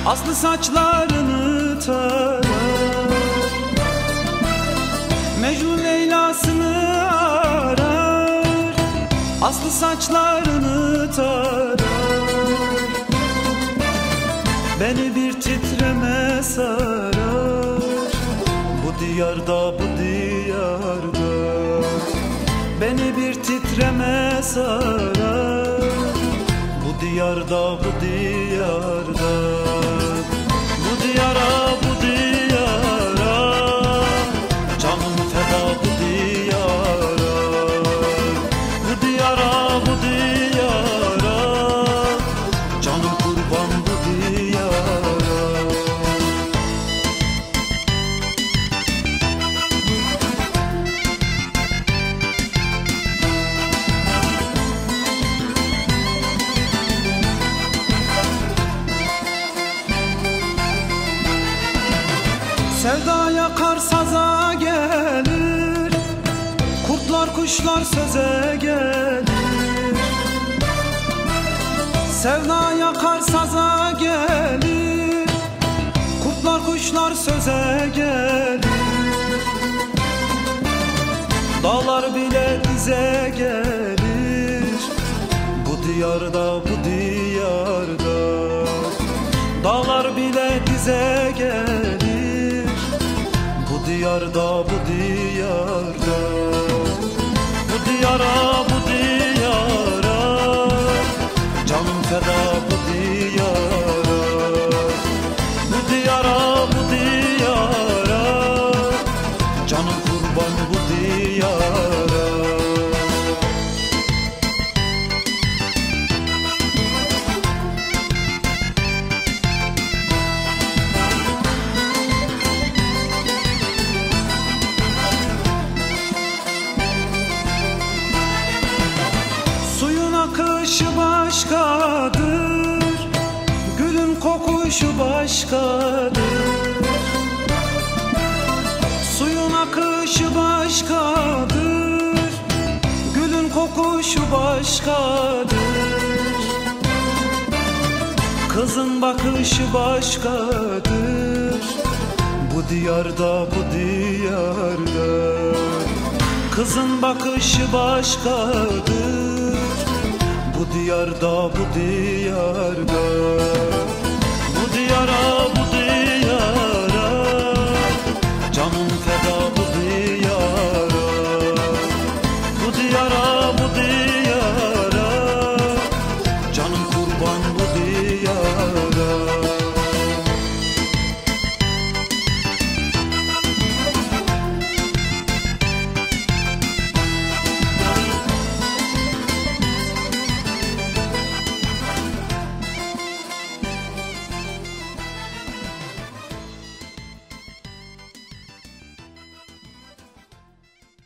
Aslı saçlarını tarar, Mecnun Leyla'sını arar. Aslı saçlarını tarar, beni bir titreme sarar. Bu diyarda, bu diyarda beni bir titreme sarar. Bu diyarda, bu diyarda, bu diyara, bu diyara canım feda, bu diyara. Bu diyara, bu diyara canım kurban, bu diyara. Sevda yakar saza gelir, kurtlar kuşlar söze gelir. Sevda yakar saza gelir, kurtlar kuşlar söze gelir. Dağlar bile bize gelir, bu diyarda, bu diyarda. Dağlar bile bize gelir, bu diyarda, bu diyarda. Bu diyara, bu diyara canım feda, bu diyara. Bu diyara, bu diyara canım kurban, bu diyara. Akışı başkadır, gülün kokuşu başkadır. Suyun akışı başkadır, gülün kokuşu başkadır. Kızın bakışı başkadır, bu diyarda, bu diyarda. Kızın bakışı başkadır, bu diyarda, bu diyarda. Bu diyara, bu diyara